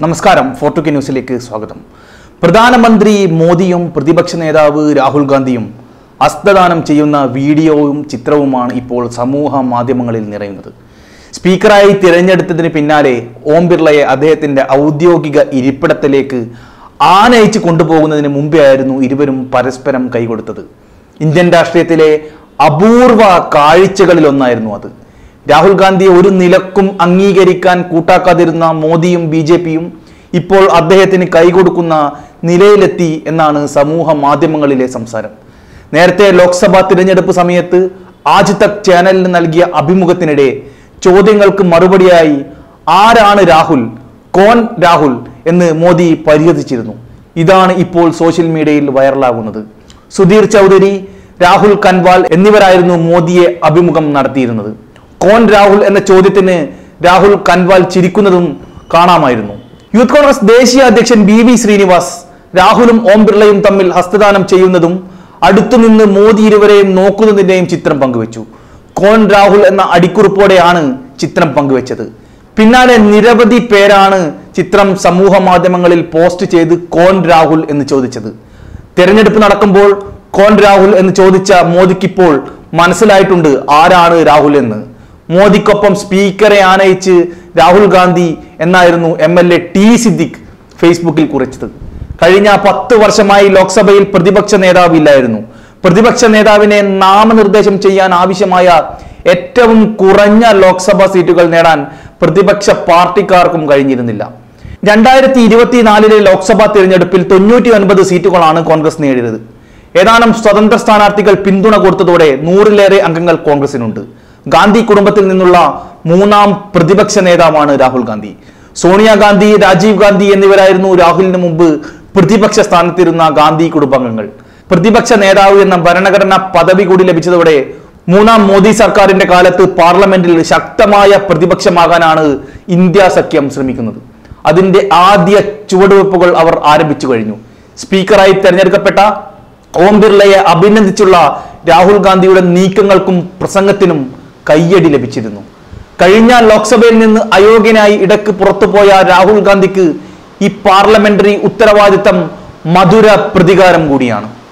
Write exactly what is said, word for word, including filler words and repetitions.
നമസ്കാരം ഫോർട്ടുകെ ന്യൂസിലേക്ക് സ്വാഗതം. പ്രധാനമന്ത്രി മോദിയും പ്രതിപക്ഷ നേതാവ് രാഹുൽ ഗാന്ധിയും ഹസ്തദാനം ചെയ്യുന്ന വീഡിയോയും ചിത്രവുമാണ് ഇപ്പോൾ സമൂഹ മാധ്യമങ്ങളിൽ നിറയുന്നത്. സ്പീക്കറായി തിരഞ്ഞെടുത്തതിന് പിന്നാലെ ഓം ബിർളയെ അദ്ദേഹത്തിന്റെ ഔദ്യോഗിക ഇരിപ്പിടത്തിലേക്ക് ആനയിച്ച് കൊണ്ടുപോകുന്നതിന് മുമ്പേ ആയിരുന്നു ഇരുവരും പരസ്പരം കൈകൊടുത്തത്. ഇന്ത്യൻ രാഷ്ട്രീയത്തിലെ അപൂർവ കാഴ്ചകളിലൊന്നായിരുന്നു അത്. രാഹുൽ ഗാന്ധിയെ ഒരു നിലക്കും അംഗീകരിക്കാൻ കൂട്ടാക്കാതിരുന്ന മോദിയും ബി ജെ പിയും ഇപ്പോൾ അദ്ദേഹത്തിന് കൈകൊടുക്കുന്ന നിലയിലെത്തി എന്നാണ് സമൂഹ മാധ്യമങ്ങളിലെ സംസാരം. നേരത്തെ ലോക്സഭാ തിരഞ്ഞെടുപ്പ് സമയത്ത് ആജ് തക് ചാനലിന് നൽകിയ അഭിമുഖത്തിനിടെ ചോദ്യങ്ങൾക്ക് മറുപടിയായി ആരാണ് രാഹുൽ, കോൺ രാഹുൽ എന്ന് മോദി പരിഹസിച്ചിരുന്നു. ഇതാണ് ഇപ്പോൾ സോഷ്യൽ മീഡിയയിൽ വൈറലാകുന്നത്. സുധീർ ചൗധരി, രാഹുൽ കൻവാൽ എന്നിവരായിരുന്നു മോദിയെ അഭിമുഖം നടത്തിയിരുന്നത്. കോൺ രാഹുൽ എന്ന ചോദ്യത്തിന് രാഹുൽ കൻവാൽ ചിരിക്കുന്നതും കാണാമായിരുന്നു. യൂത്ത് കോൺഗ്രസ് ദേശീയ അധ്യക്ഷൻ ബി വി ശ്രീനിവാസ് രാഹുലും ഓം ബിർളയും തമ്മിൽ ഹസ്തദാനം ചെയ്യുന്നതും അടുത്തുനിന്ന് മോദി ഇരുവരെയും നോക്കുന്നതിന്റെയും ചിത്രം പങ്കുവച്ചു. കോൺ രാഹുൽ എന്ന അടിക്കുറിപ്പോടെയാണ് ചിത്രം പങ്കുവച്ചത്. പിന്നാലെ നിരവധി പേരാണ് ചിത്രം സമൂഹ മാധ്യമങ്ങളിൽ പോസ്റ്റ് ചെയ്ത് കോൺ രാഹുൽ എന്ന് ചോദിച്ചത്. തെരഞ്ഞെടുപ്പ് നടക്കുമ്പോൾ കോൺ രാഹുൽ എന്ന് ചോദിച്ച മോദിക്കിപ്പോൾ മനസ്സിലായിട്ടുണ്ട് ആരാണ് രാഹുൽ എന്ന്. മോദിക്കൊപ്പം സ്പീക്കറെ ആനയിച്ച് രാഹുൽ ഗാന്ധി എന്നായിരുന്നു M L A T Siddique ഫേസ്ബുക്കിൽ കുറിച്ചത്. കഴിഞ്ഞ പത്ത് വർഷമായി ലോക്സഭയിൽ പ്രതിപക്ഷ നേതാവില്ലായിരുന്നു. പ്രതിപക്ഷ നേതാവിനെ നാമനിർദ്ദേശം ചെയ്യാൻ ആവശ്യമായ ഏറ്റവും കുറഞ്ഞ ലോക്സഭാ സീറ്റുകൾ നേടാൻ പ്രതിപക്ഷ പാർട്ടിക്കാർക്കും കഴിഞ്ഞിരുന്നില്ല. രണ്ടായിരത്തി ഇരുപത്തിനാലിലെ ലോക്സഭാ തിരഞ്ഞെടുപ്പിൽ തൊണ്ണൂറ്റി ഒൻപത് സീറ്റുകളാണ് കോൺഗ്രസ് നേടിയത്. ഏതാനും സ്വതന്ത്ര സ്ഥാനാർത്ഥികൾ പിന്തുണ കൊടുത്തതോടെ നൂറിലേറെ അംഗങ്ങൾ കോൺഗ്രസിനുണ്ട്. ഗാന്ധി കുടുംബത്തിൽ നിന്നുള്ള മൂന്നാം പ്രതിപക്ഷ നേതാവാണ് രാഹുൽ ഗാന്ധി. സോണിയാഗാന്ധി, രാജീവ് ഗാന്ധി എന്നിവരായിരുന്നു രാഹുലിന് മുമ്പ് പ്രതിപക്ഷ സ്ഥാനത്തിരുന്ന ഗാന്ധി കുടുംബാംഗങ്ങൾ. പ്രതിപക്ഷ നേതാവ് എന്ന ഭരണഘടനാ പദവി കൂടി ലഭിച്ചതോടെ മൂന്നാം മോദി സർക്കാരിന്റെ കാലത്ത് പാർലമെന്റിൽ ശക്തമായ പ്രതിപക്ഷമാകാനാണ് ഇന്ത്യ സഖ്യം ശ്രമിക്കുന്നത്. അതിന്റെ ആദ്യ ചുവടുവെപ്പുകൾ അവർ ആരംഭിച്ചു കഴിഞ്ഞു. സ്പീക്കറായി തെരഞ്ഞെടുക്കപ്പെട്ട ഓം ബിർളയെ അഭിനന്ദിച്ചുള്ള രാഹുൽ ഗാന്ധിയുടെ നീക്കങ്ങൾക്കും പ്രസംഗത്തിനും കയ്യടി ലഭിച്ചിരുന്നു. കഴിഞ്ഞ ലോക്സഭയിൽ നിന്ന് അയോഗ്യനായി ഇടക്ക് പുറത്തുപോയ രാഹുൽ ഗാന്ധിക്ക് ഈ പാർലമെന്ററി ഉത്തരവാദിത്തം മധുര പ്രതികാരം കൂടിയാണ്.